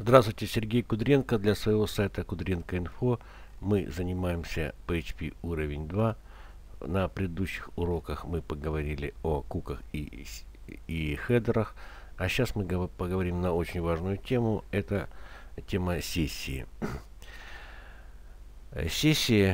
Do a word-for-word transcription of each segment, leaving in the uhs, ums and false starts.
Здравствуйте, Сергей Кудренко. Для своего сайта Кудренко Инфо мы занимаемся пи эйч пи уровень два. На предыдущих уроках мы поговорили о куках и, и хедерах. А сейчас мы поговорим на очень важную тему. Это тема сессии. Сессии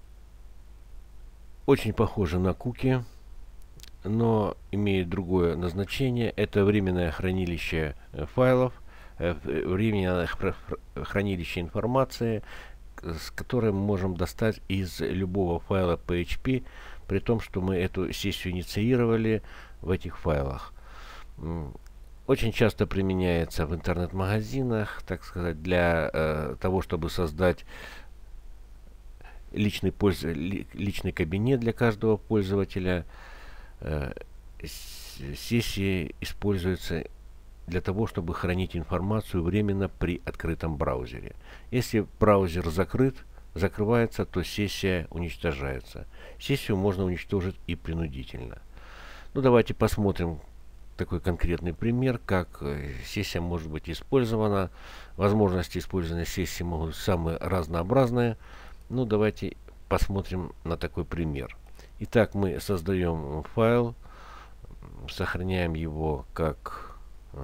очень похожи на куки, но имеют другое назначение. Это временное хранилище файлов, временное хранилище информации, с которой мы можем достать из любого файла пи эйч пи, при том, что мы эту сессию инициировали в этих файлах. Очень часто применяется в интернет-магазинах, так сказать, для э, того, чтобы создать личный, польз... личный кабинет для каждого пользователя. Э, сессии используются для того, чтобы хранить информацию временно при открытом браузере. Если браузер закрыт, закрывается, то сессия уничтожается. Сессию можно уничтожить и принудительно. Ну, давайте посмотрим такой конкретный пример, как сессия может быть использована. Возможности использования сессии могут быть самые разнообразные. Ну, давайте посмотрим на такой пример. Итак, мы создаем файл, сохраняем его как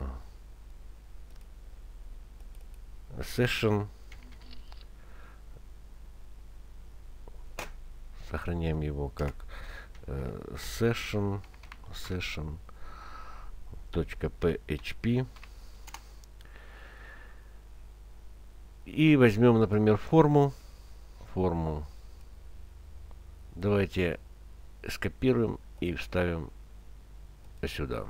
session, сохраняем его как э, session, session .php и возьмем, например, форму, форму. Давайте скопируем и вставим сюда.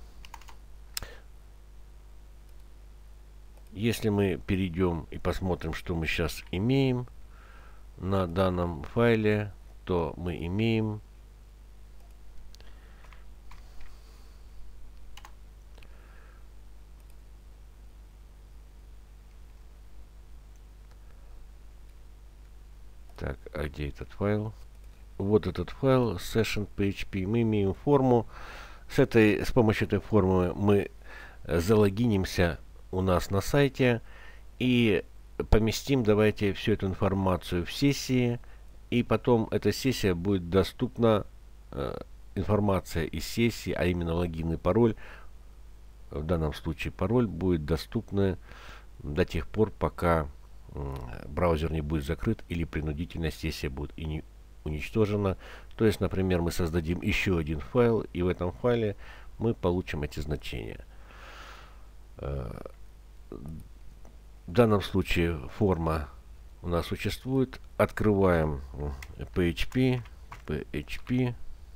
Если мы перейдем и посмотрим, что мы сейчас имеем на данном файле, то мы имеем так, а где этот файл? Вот этот файл session.php. Мы имеем форму. С этой, с помощью этой формы мы залогинимся у нас на сайте и поместим, давайте, всю эту информацию в сессии, и потом эта сессия будет доступна, э, информация из сессии, а именно логин и пароль, в данном случае пароль, будет доступна до тех пор, пока э, браузер не будет закрыт или принудительно сессия будет и не уничтожена. То есть, например, мы создадим еще один файл, и в этом файле мы получим эти значения. В данном случае форма у нас существует. Открываем пи эйч пи, пи эйч пи.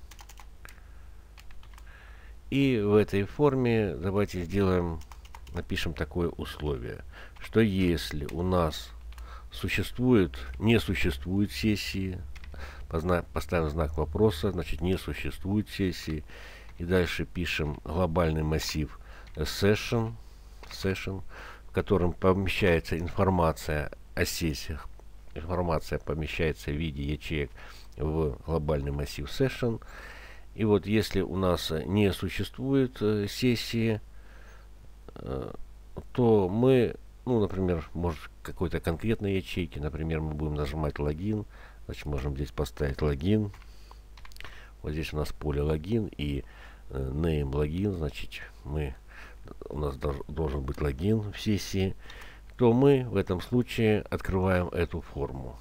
И в этой форме давайте сделаем, напишем такое условие, что если у нас существует, не существует сессии, поставим знак вопроса, значит не существует сессии, и дальше пишем глобальный массив session, session, в котором помещается информация о сессиях. Информация помещается в виде ячеек в глобальный массив session. И вот если у нас не существует э, сессии, э, то мы, ну, например, может какой-то конкретной ячейки, например, мы будем нажимать логин, значит можем здесь поставить логин. Вот здесь у нас поле логин и э, name логин, значит мы у нас должен быть логин в сессии, то мы в этом случае открываем эту форму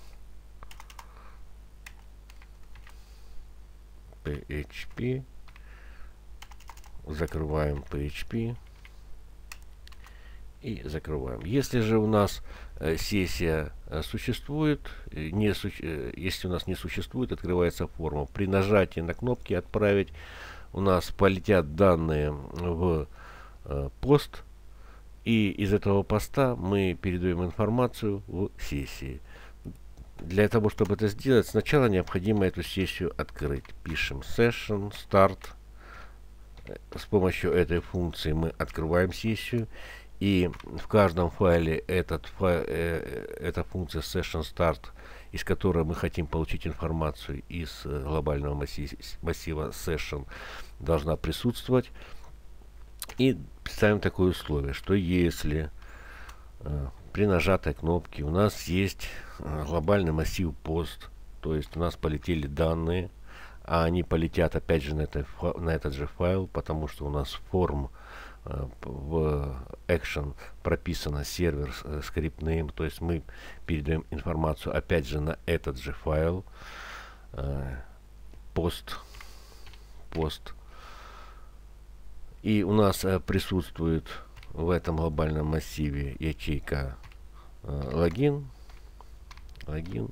пи эйч пи, закрываем пи эйч пи и закрываем. Если же у нас э, сессия э, существует, не су э, если у нас не существует, открывается форма. При нажатии на кнопки «Отправить» у нас полетят данные в пост, и из этого поста мы передаем информацию в сессии. Для того, чтобы это сделать, сначала необходимо эту сессию открыть. Пишем session start. С помощью этой функции мы открываем сессию, и в каждом файле этот файл, э, эта функция session start, из которой мы хотим получить информацию из э, глобального массива, массива session, должна присутствовать. И ставим такое условие, что если при нажатой кнопке у нас есть глобальный массив пост, то есть у нас полетели данные, а они полетят опять же на, это, на этот же файл, потому что у нас форм в action прописано сервер script name, то есть мы передаем информацию опять же на этот же файл пост пост и у нас присутствует в этом глобальном массиве ячейка логин логин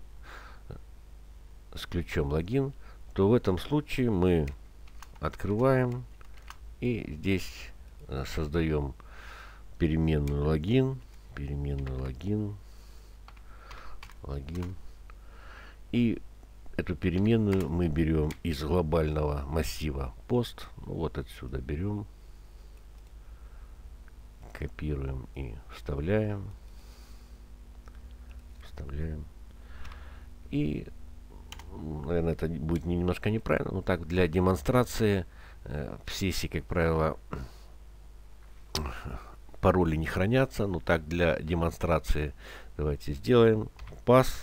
с ключом логин, то в этом случае мы открываем и здесь создаем переменную логин, переменную логин, логин. И эту переменную мы берем из глобального массива пост. Ну, вот отсюда берем, копируем и вставляем, вставляем. И, наверное, это будет немножко неправильно, но так для демонстрации э, в сессии, как правило, пароли не хранятся, но так для демонстрации давайте сделаем pass,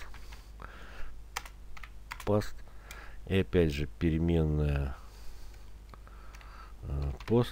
pass и опять же переменная э, пост,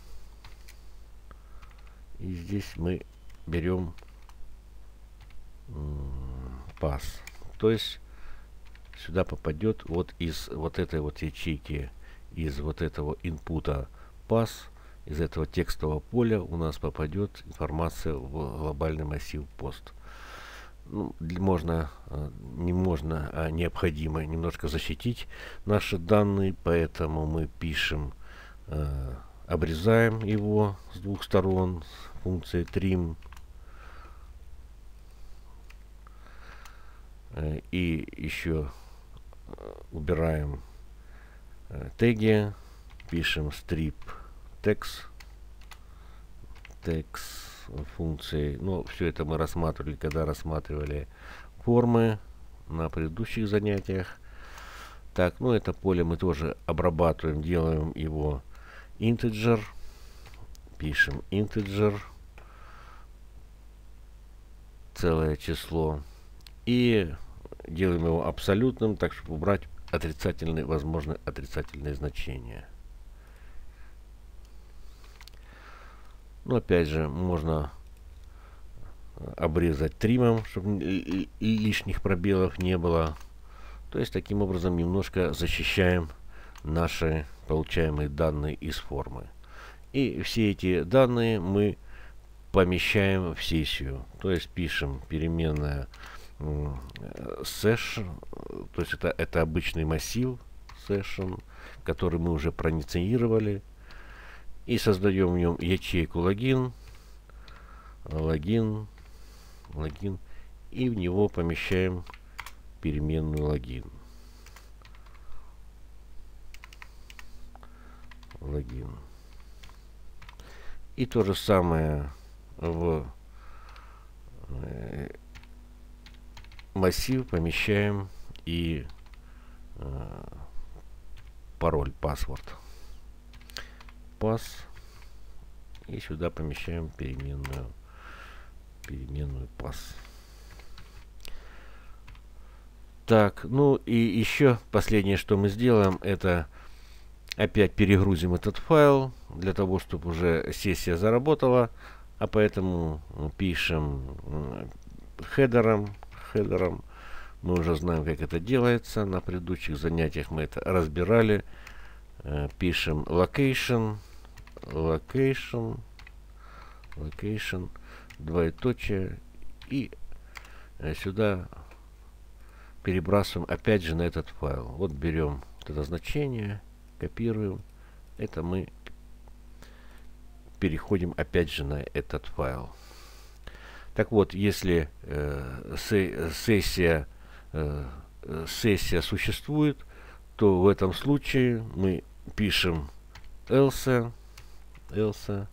и здесь мы берем э, pass, то есть сюда попадет вот из вот этой вот ячейки, из вот этого инпута pass, из этого текстового поля у нас попадет информация в глобальный массив пост. Ну, можно, не можно, а необходимо немножко защитить наши данные, поэтому мы пишем, э, обрезаем его с двух сторон функцией trim. Э, и еще убираем э, теги, пишем strip text, text функции. Но все это мы рассматривали, когда рассматривали формы на предыдущих занятиях. Так, ну это поле мы тоже обрабатываем, делаем его integer, пишем integer, целое число, и делаем его абсолютным, так чтобы убрать отрицательные, возможно, отрицательные значения. Ну, опять же, можно обрезать тримом, чтобы лишних пробелов не было. То есть, таким образом, немножко защищаем наши получаемые данные из формы. И все эти данные мы помещаем в сессию. То есть, пишем переменная session, то есть, это, это обычный массив session, который мы уже проинициировали. И создаем в нем ячейку логин, логин, логин, и в него помещаем переменную логин. Логин. И то же самое в э, массив помещаем и э, пароль, password. Pass, и сюда помещаем переменную переменную pass. Так, ну и еще последнее, что мы сделаем, это опять перегрузим этот файл для того, чтобы уже сессия заработала, а поэтому пишем хедером, хедером. Мы уже знаем, как это делается, на предыдущих занятиях мы это разбирали. Пишем location, location, location, двоеточие, и сюда перебрасываем опять же на этот файл. Вот берем вот это значение, копируем, это мы переходим опять же на этот файл. Так вот, если э, сессия, э, сессия существует, то в этом случае мы пишем else, else,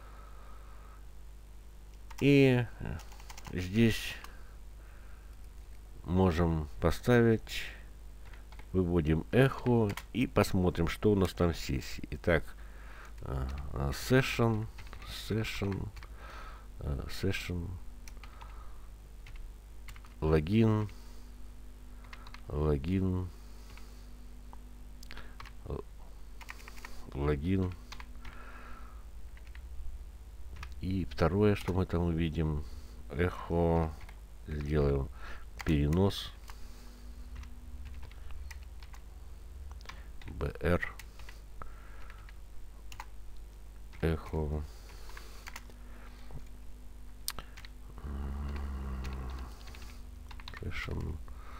и здесь можем поставить, выводим эхо и посмотрим, что у нас там в сессии. Итак, session, session, session, логин, логин, логин. И второе, что мы там увидим, эхо, сделаем перенос, br, эхо, session,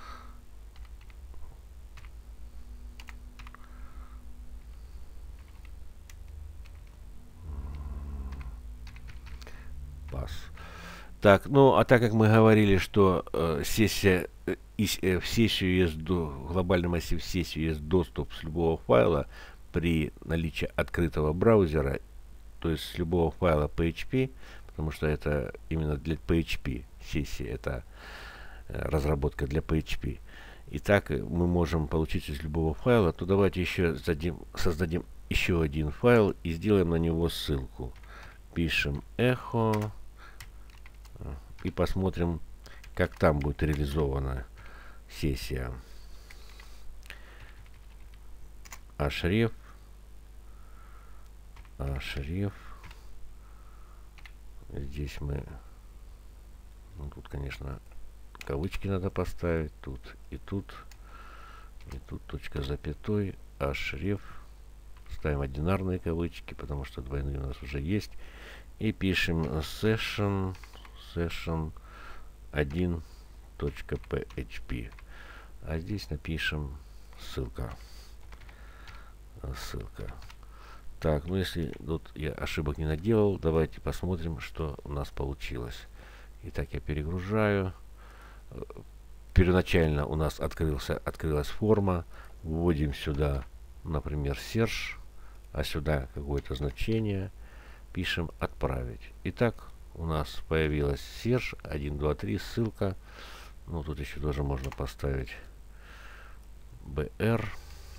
пас. Так, ну, а так как мы говорили, что э, сессия, э, э, в сессию есть до, в глобальный массив сессии есть доступ с любого файла при наличии открытого браузера, то есть с любого файла пи эйч пи, потому что это именно для пи эйч пи сессия, это э, разработка для пи эйч пи. Итак, мы можем получить из любого файла, то давайте еще зададим, создадим еще один файл и сделаем на него ссылку. Пишем эхо и посмотрим, как там будет реализована сессия. Href, Href. Здесь мы, ну, тут, конечно, кавычки надо поставить, тут и тут, и тут точка запятой, Href. Ставим одинарные кавычки, потому что двойные у нас уже есть. И пишем session, session один точка пи эйч пи. А здесь напишем ссылка. Ссылка. Так, ну если тут я ошибок не наделал, давайте посмотрим, что у нас получилось. Итак, я перегружаю. Первоначально у нас открылся, открылась форма. Вводим сюда, например, search, а сюда какое-то значение. Пишем отправить. Итак, у нас появилась search один, два, три, ссылка. Ну, тут еще тоже можно поставить br.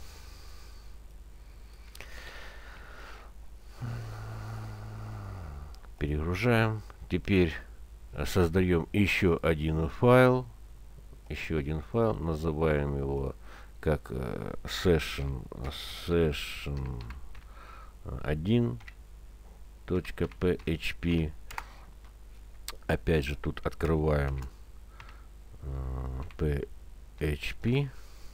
Перегружаем. Теперь создаем еще один файл. Еще один файл. Называем его как э, session, session один точка пи эйч пи. Опять же тут открываем э, пи эйч пи.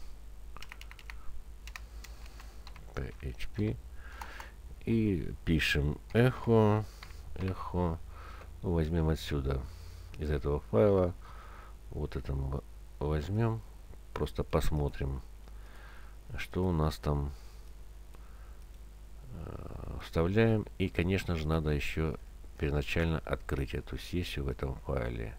пи эйч пи. И пишем эхо. Эхо. Ну, возьмем отсюда, из этого файла. Вот это мы возьмем. Просто посмотрим, что у нас там. Э, вставляем. И, конечно же, надо еще первоначально открыть эту сессию в этом файле.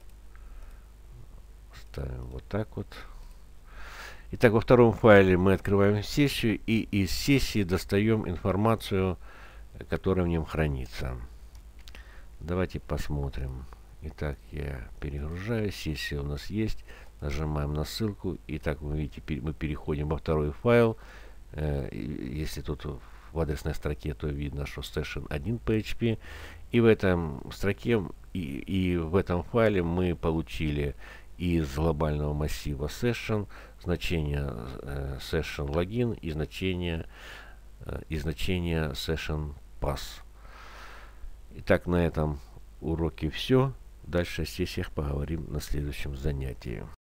Ставим вот так вот. Итак, во втором файле мы открываем сессию и из сессии достаем информацию, которая в нем хранится. Давайте посмотрим. Итак, я перегружаю. Сессия у нас есть. Нажимаем на ссылку. Итак, вы видите, мы переходим во второй файл. Если тут в адресной строке, то видно, что session один пи эйч пи. И в этом строке и, и в этом файле мы получили из глобального массива session значение э, session login и значение э, и значение session pass. Итак, на этом уроке все. Дальше о сессиях поговорим на следующем занятии.